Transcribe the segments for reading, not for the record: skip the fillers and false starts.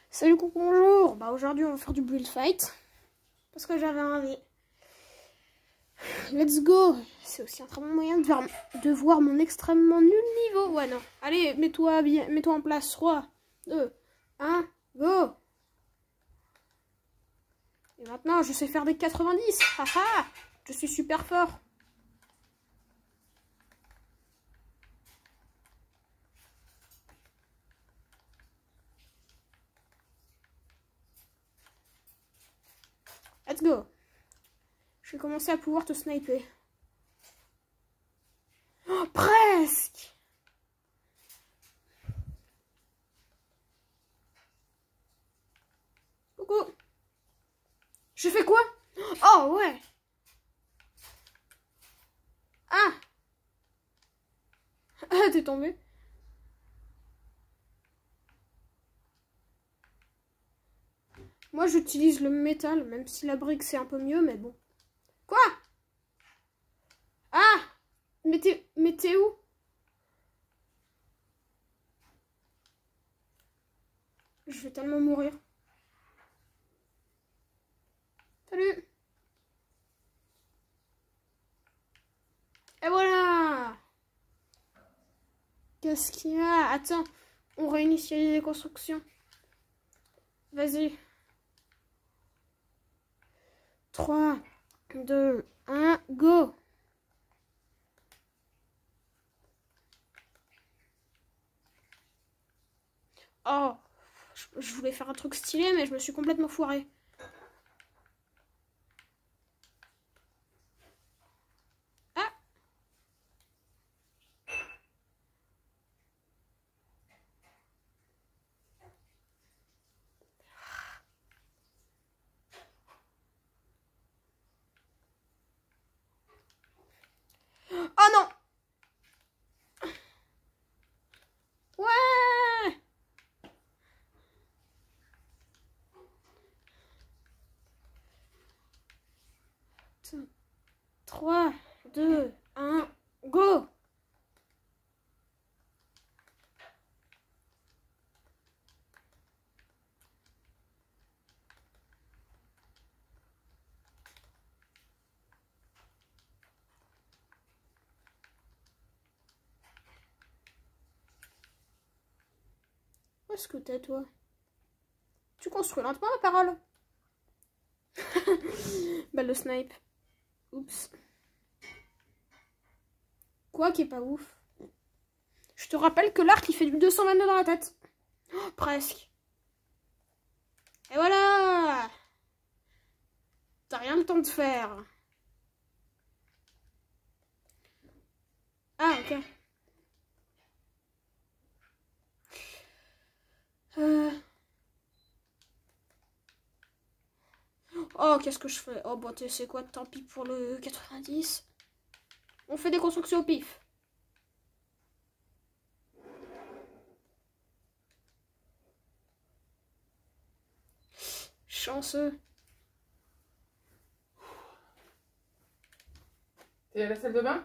Salut, coucou, bonjour. Bah aujourd'hui on va faire du build fight parce que j'avais envie. Let's go. C'est aussi un très bon moyen de voir mon extrêmement nul niveau. Ouais, non. Allez, mets-toi bien, mets-toi en place. 3, 2, 1, go. Et maintenant je sais faire des 90. Haha, je suis super fort. Let's go. Je vais commencer à pouvoir te sniper. Oh, presque. Coucou. Je fais quoi? Oh ouais. Ah. Ah, t'es tombé. Moi j'utilise le métal, même si la brique c'est un peu mieux, mais bon. Quoi? Ah! Mais t'es où? Je vais tellement mourir. Salut! Et voilà! Qu'est-ce qu'il y a? Attends, on réinitialise les constructions. Vas-y. 3, 2, 1, go! Oh! Je voulais faire un truc stylé, mais je me suis complètement foirée. Ah! Oh non! Ouais! 3, 2, 1, go! Où est-ce que t'es, toi? Tu construis lentement, la parole. Balle de snipe. Oups. Quoi qui est pas ouf? Je te rappelle que l'arc il fait du 222 dans la tête. Oh, presque. Et voilà. T'as rien le temps de faire. Ah, ok. Oh, qu'est-ce que je fais? Oh, bon, tu sais quoi? Tant pis pour le 90. On fait des constructions au pif. Chanceux. T'es à la salle de bain?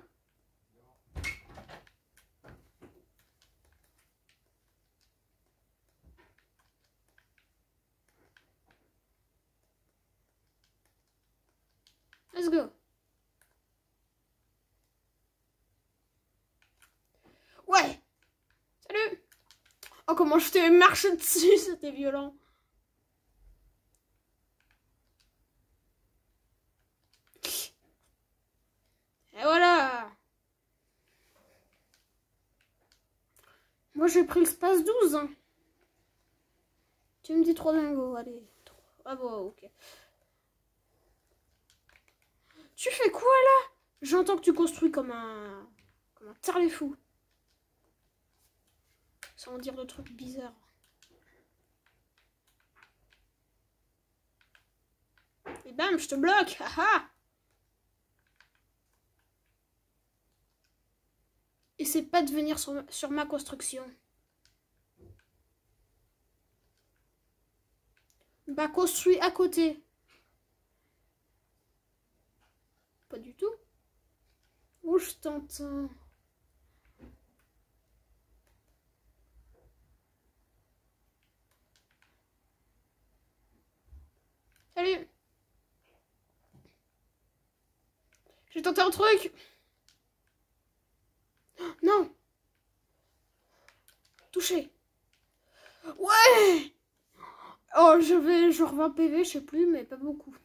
Let's go. Ouais. Salut. Oh, comment je t'ai marché dessus, c'était violent. Et voilà. Moi, j'ai pris le space 12. Hein. Tu me dis 3 dingos, allez. 3. Ah bon, ok. Tu fais quoi, là? J'entends que tu construis comme un taré fou. Sans dire de trucs bizarres. Et bam, je te bloque. Haha. Essaie pas de venir sur ma construction. Bah, construis à côté. Pas du tout. Oh, je t'entends. Salut. J'ai tenté un truc. Non. Touché. Ouais. Oh, j'avais genre 20 PV, je sais plus, mais pas beaucoup.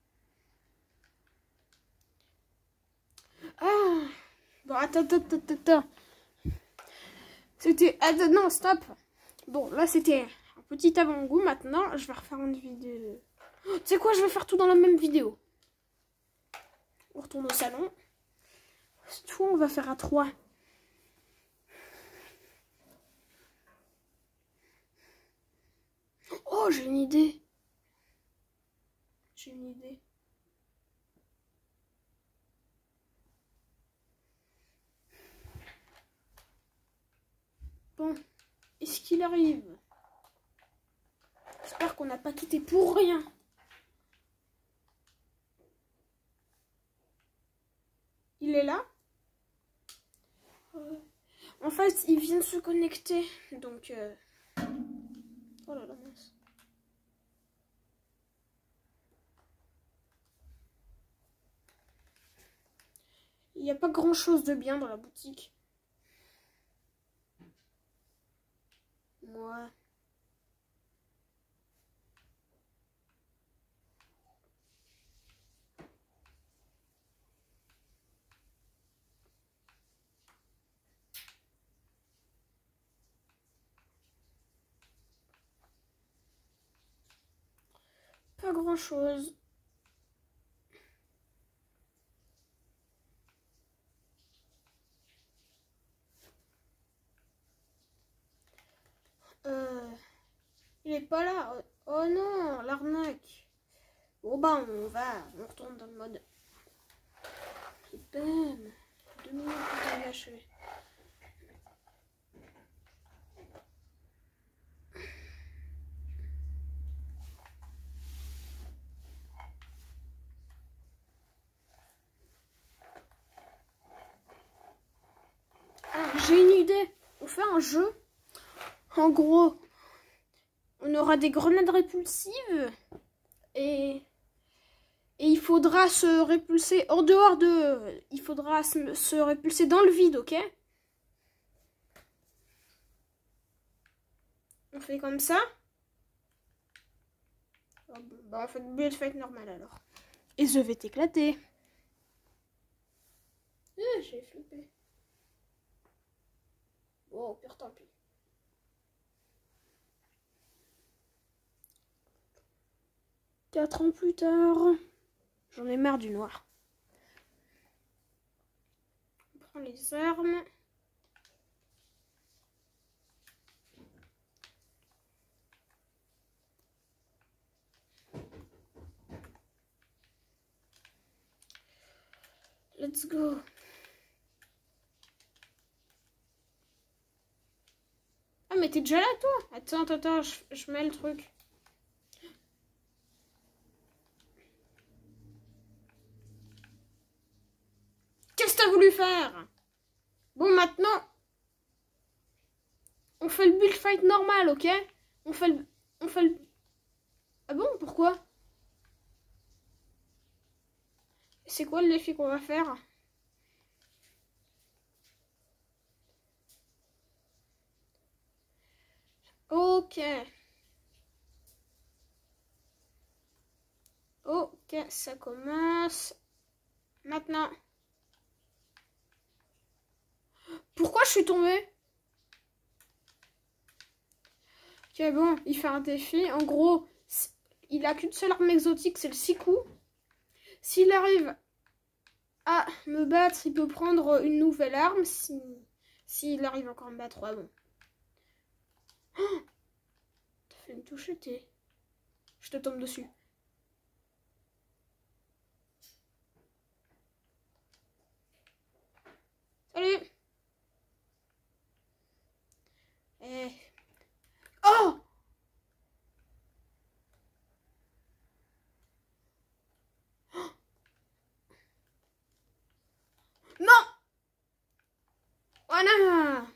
Ah. Bon, attends. C'était... Attends, non, stop. Bon, là, c'était un petit avant-goût. Maintenant, je vais refaire une vidéo. Tu sais quoi, je vais faire tout dans la même vidéo. On retourne au salon. Cette fois, on va faire à 3. Oh, j'ai une idée. Bon, est-ce qu'il arrive? J'espère qu'on n'a pas quitté pour rien. Il est là? En fait, il vient de se connecter. Donc, oh là là, mince. Il n'y a pas grand-chose de bien dans la boutique. Moi. Pas grand-chose. Il est pas là. Oh non, l'arnaque. Bon bah on retourne dans le mode. Bam. 2 minutes pour achever. Ah, j'ai une idée. On fait un jeu. En gros, on aura des grenades répulsives et il faudra se répulser en dehors de... Il faudra se répulser dans le vide, ok? On fait comme ça. Oh, bah on fait une bullet fight normale alors. Et je vais t'éclater. J'ai flippé. Bon, au pire, tant pis. Quatre ans plus tard, j'en ai marre du noir. On prend les armes. Let's go. Ah mais t'es déjà là toi? Attends, je mets le truc. Qu'est-ce que t'as voulu faire? Bon maintenant, on fait le build fight normal, ok? On fait le... Ah bon, pourquoi? C'est quoi le défi qu'on va faire? Ok. Ok, ça commence. Maintenant. Pourquoi je suis tombée? Ok, bon, il fait un défi. En gros, il a qu'une seule arme exotique, c'est le 6 coups. S'il arrive à me battre, il peut prendre une nouvelle arme. S'il arrive encore à me battre, ouais, bon. Oh, t'as fait une touche, je te tombe dessus. Salut. Oh. Non. Voilà.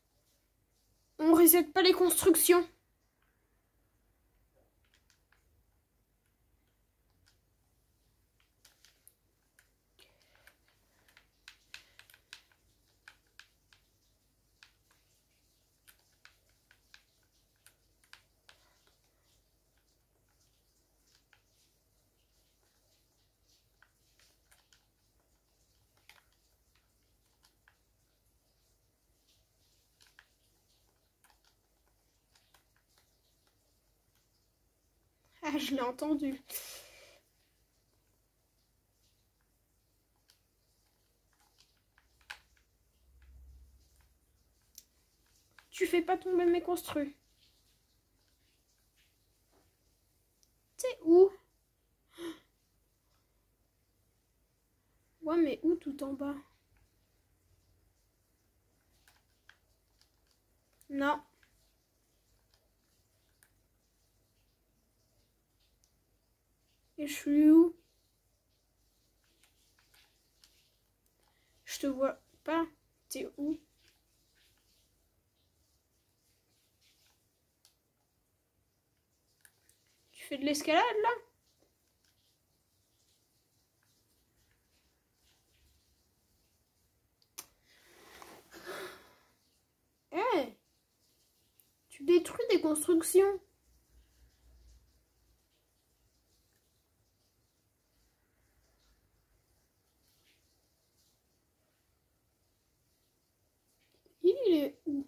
On reset pas les constructions. Ah, je l'ai entendu. Tu fais pas tomber mes construits. C'est où? Ouais, mais où tout en bas? Non. Et je suis où? Je te vois pas. T'es où? Tu fais de l'escalade là? Eh hey, tu détruis des constructions. Il est où?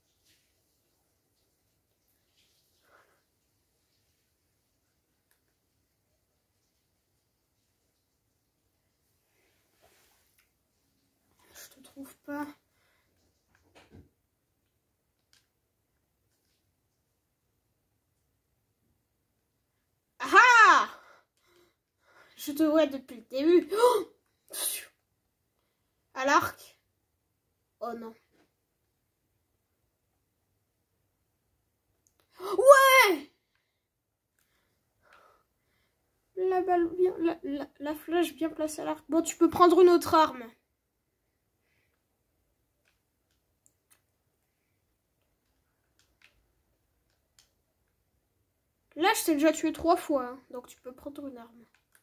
Je te trouve pas. Ah! Je te vois depuis le début. Oh, à l'arc. Oh non. Ouais! La balle bien, la flèche bien placée à l'arc. Bon, tu peux prendre une autre arme. Là, je t'ai déjà tué 3 fois, hein, donc tu peux prendre une arme.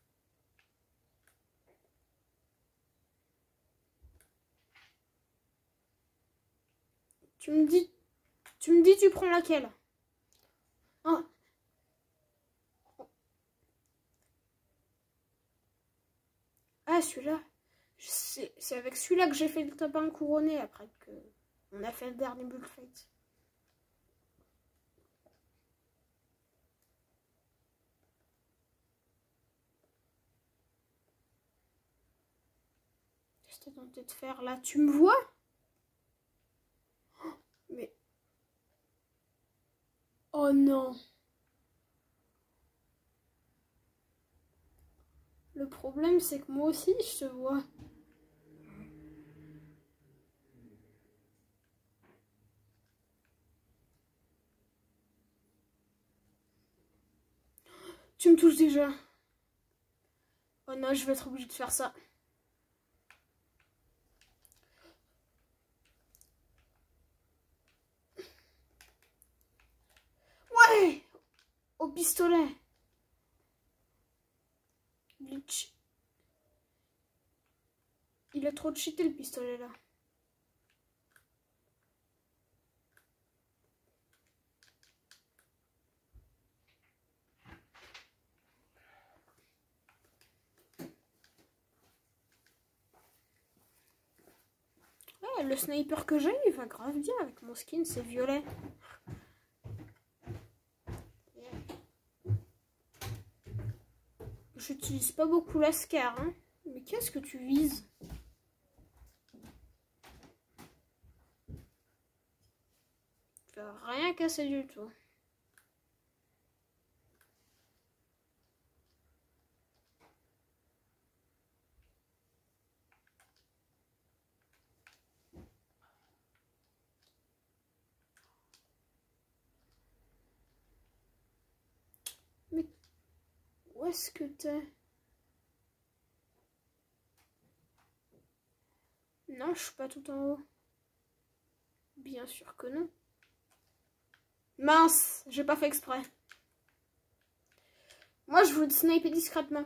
Tu me dis, tu prends laquelle? Ah, ah celui-là. C'est avec celui-là que j'ai fait le top 1 couronné après que on a fait le dernier bullfight. J'étais tenté de faire là. Tu me vois? Oh, mais. Oh non. Le problème, c'est que moi aussi, je te vois. Tu me touches déjà. Oh non, je vais être obligée de faire ça. Ouais! Au pistolet. Glitch. Il a trop cheaté le pistolet là. Ouais, le sniper que j'ai, il va grave bien avec mon skin, c'est violet. J'utilise pas beaucoup la Scar, hein. Mais qu'est-ce que tu vises? Tu vas rien casser du tout. Mais où est-ce que t'es? Non, je suis pas tout en haut. Bien sûr que non. Mince, j'ai pas fait exprès. Moi, je veux te sniper discrètement.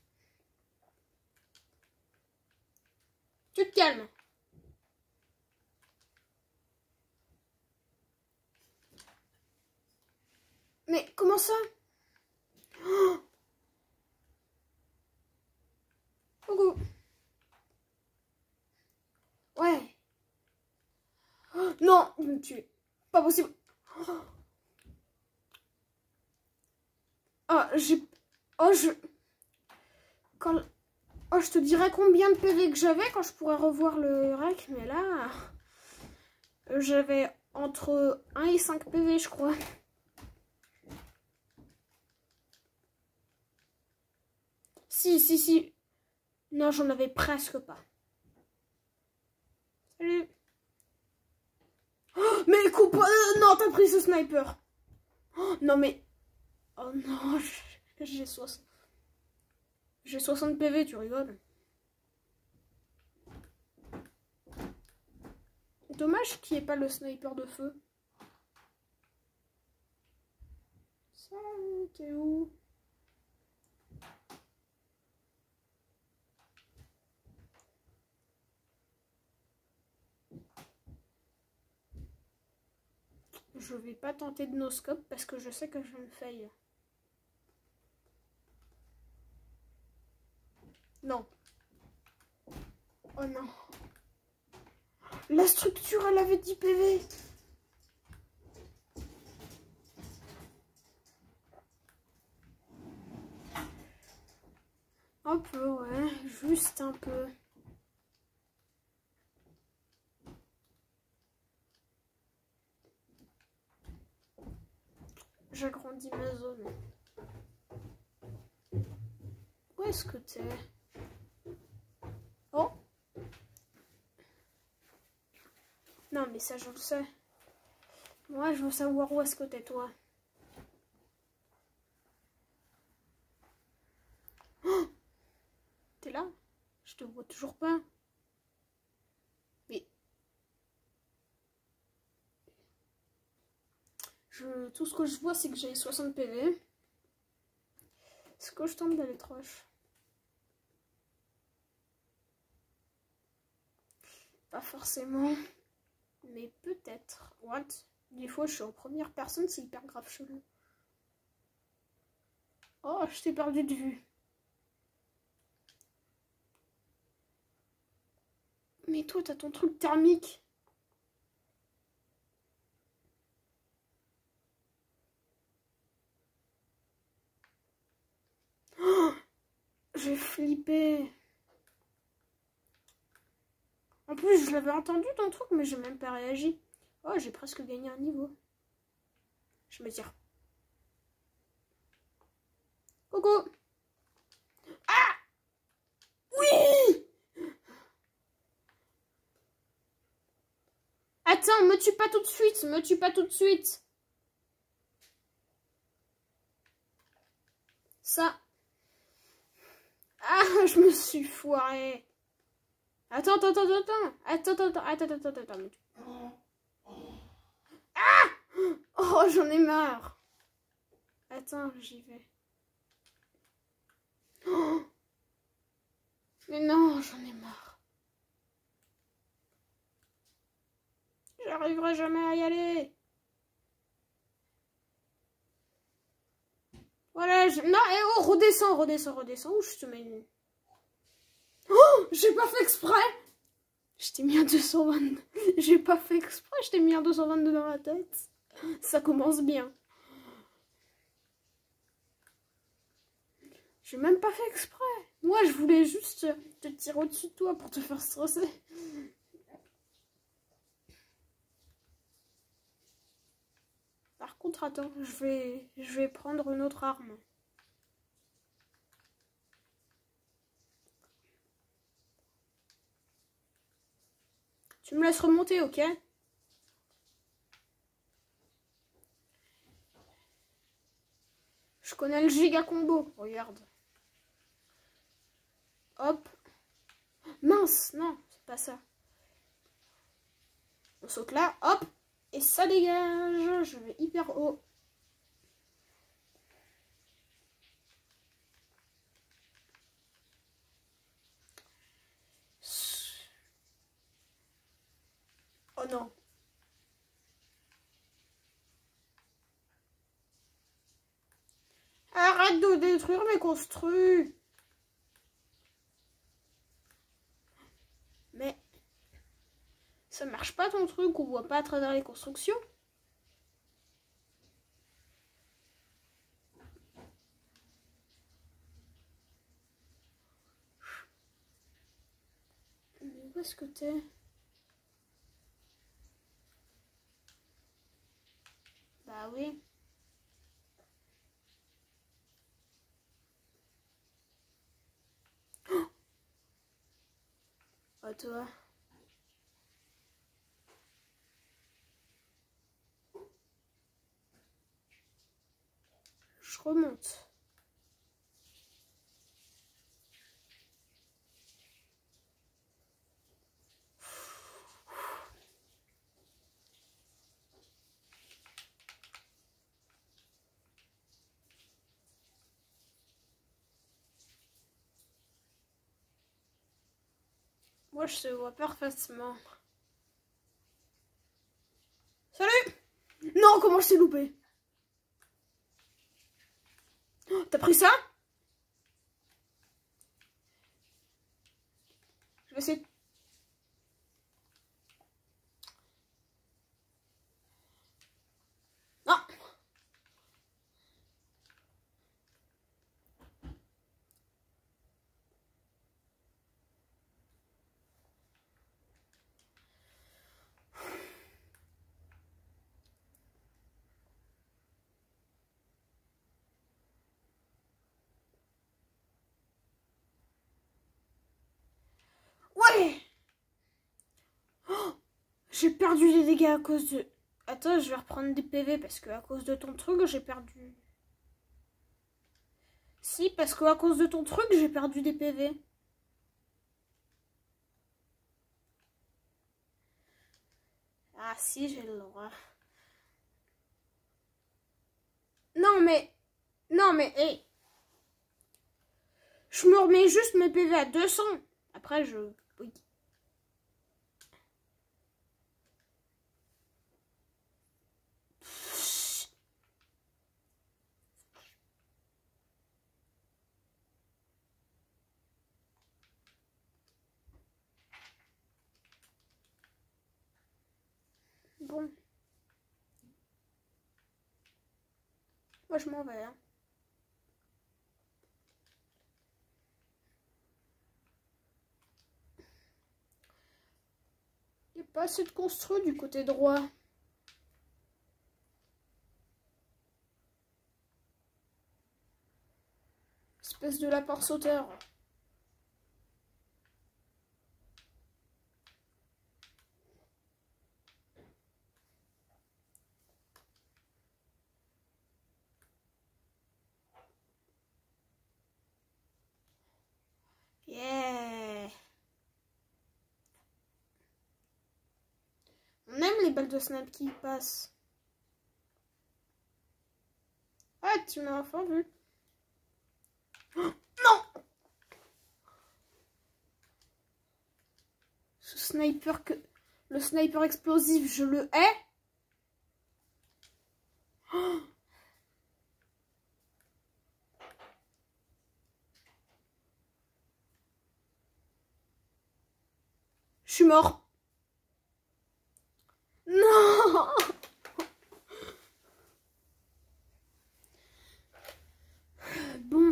Tu te calmes. Mais comment ça? Oh, coucou. Ouais. Oh, non, il me tue. Pas possible. Oh, j'ai... Oh, Quand... Oh, je te dirais combien de PV que j'avais quand je pourrais revoir le rec, mais là... J'avais entre 1 et 5 PV, je crois. Si. Non, j'en avais presque pas. Salut. Oh, mais coupe... non, t'as pris ce sniper. Oh, non, mais... Oh non, j'ai 60... J'ai 60 PV, tu rigoles. Dommage qu'il n'y ait pas le sniper de feu. Salut, t'es où? Je vais pas tenter de no-scope parce que je sais que je vais me fail. Non. Oh non. La structure, elle avait 10 PV. Un peu, ouais. Juste un peu. J'agrandis ma zone. Où est-ce que t'es? Oh! Non, mais ça, je le sais. Moi, je veux savoir où est-ce que t'es, toi. Oh, t'es là? Je te vois toujours pas. Mais... Tout ce que je vois, c'est que j'ai 60 PV. Est-ce que je tente d'aller troche? Pas forcément. Mais peut-être. What? Des fois, je suis en première personne, c'est hyper grave chelou. Oh, je t'ai perdu de vue. Mais toi, t'as ton truc thermique. Oh, j'ai flippé. En plus, je l'avais entendu ton truc, mais j'ai même pas réagi. Oh, j'ai presque gagné un niveau. Je me tire. Coucou. Ah! Oui! Attends, me tue pas tout de suite. Me tue pas tout de suite. Ça. Ah, je me suis foirée. Attends. Ah! Oh, j'en ai marre. Attends, j'y vais. Oh, mais non, j'en ai marre. J'arriverai jamais à y aller. Voilà, non, et oh, redescends. Où je te mets une... Oh, j'ai pas fait exprès. Je t'ai mis un 222. J'ai pas fait exprès, je t'ai mis un 222 dans la tête. Ça commence bien. J'ai même pas fait exprès. Moi, je voulais juste te tirer au-dessus de toi pour te faire stresser. Par contre, attends, je vais prendre une autre arme. Tu me laisses remonter, ok? Je connais le giga combo, regarde. Hop. Mince, non, c'est pas ça. On saute là, hop. Et ça dégage. Je vais hyper haut. Oh non. Arrête de détruire mes construits. Mais ça marche pas ton truc, on voit pas à travers les constructions. Où est-ce que t'es? Bah oui. Oh, à toi. Je remonte. Moi, je te vois parfaitement. Salut! Non, comment je t'ai loupé? Oh, t'as pris ça? Je vais essayer. Non! Ouais! Oh, j'ai perdu des dégâts à cause de... Attends, je vais reprendre des PV parce que à cause de ton truc, j'ai perdu... Si, parce que à cause de ton truc, j'ai perdu des PV. Ah si, j'ai le droit. Non mais... Non mais, hé. Je me remets juste mes PV à 200. Après, je... Oui. Bon. Moi, je m'en vais. Hein. Il n'y a pas assez de construit du côté droit. Espèce de lapin sauteur. Yeah. On aime les balles de snap qui passent. Ah, tu m'as enfin vu. Oh, non! Ce sniper que... Le sniper explosif, je le hais. Oh. Je suis mort. Non! Bon.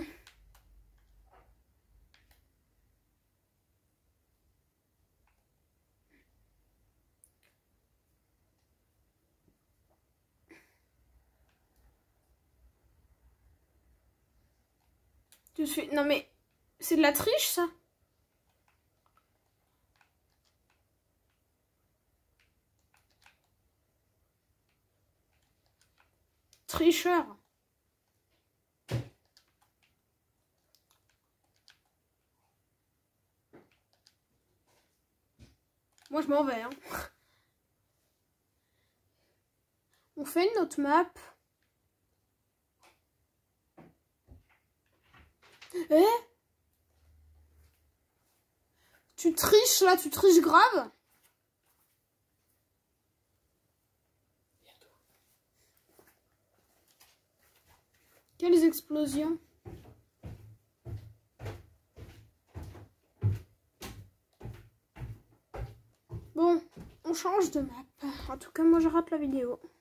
Je suis... Non mais... C'est de la triche, ça? Tricheur. Moi, je m'en vais. Hein. On fait une autre map. Eh? Tu triches, là? Tu triches grave? Quelles explosions? Bon, on change de map. En tout cas, moi, je rate la vidéo.